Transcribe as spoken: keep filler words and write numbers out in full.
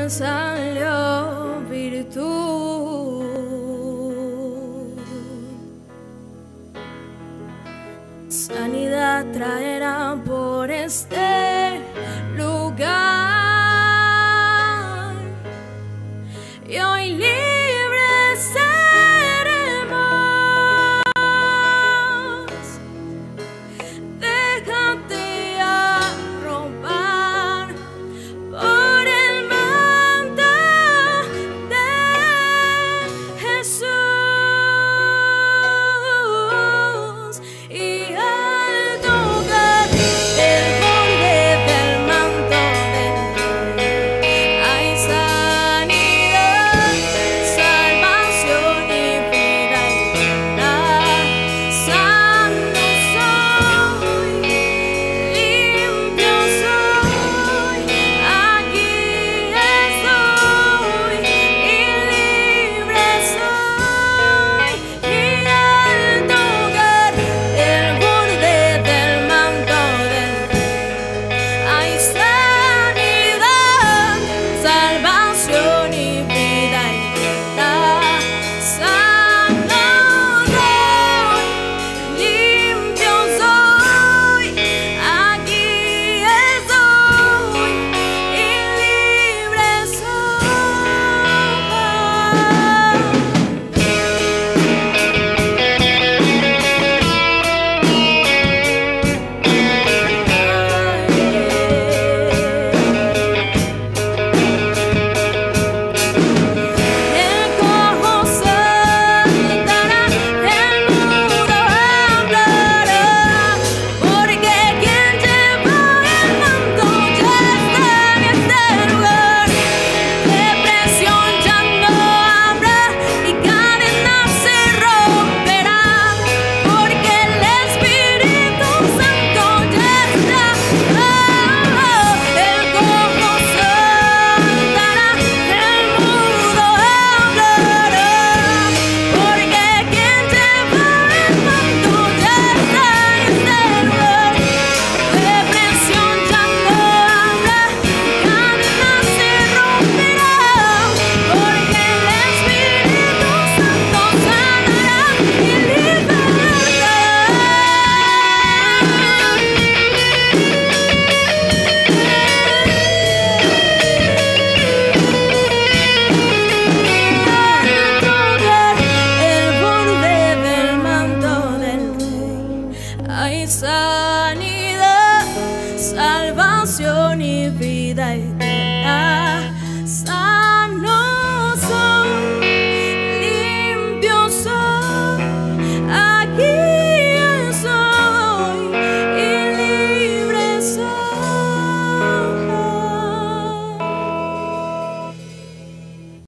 me salió virtud. Sanidad traerá por este lugar y hoy libres seremos. Déjate arropar por el manto de Jesús y al tocar el borde del manto de Él hay sanidad, salvación y vida eterna. Santo soy, limpio soy, aquí estoy y libre soy. Y al tocar el borde del manto de Él hay sanidad, salvación y vida eterna. Santo soy, limpio soy, aquí estoy y libre el cojo saltará, el mudo hablará, porque quien lleva el manto ya está en este lugar. Depresión ya no habrá y cadenas se romperán, porque el Espíritu Santo ya está. El cojo saltará, el mudo hablará, porque quien lleva el manto ya está en este lugar. Depresión ya no habrá y cadenas se romperán, porque el Espíritu Santo sanará y libertará. Al tocar el borde del manto del Rey hay sanidad, salvación y vida eterna.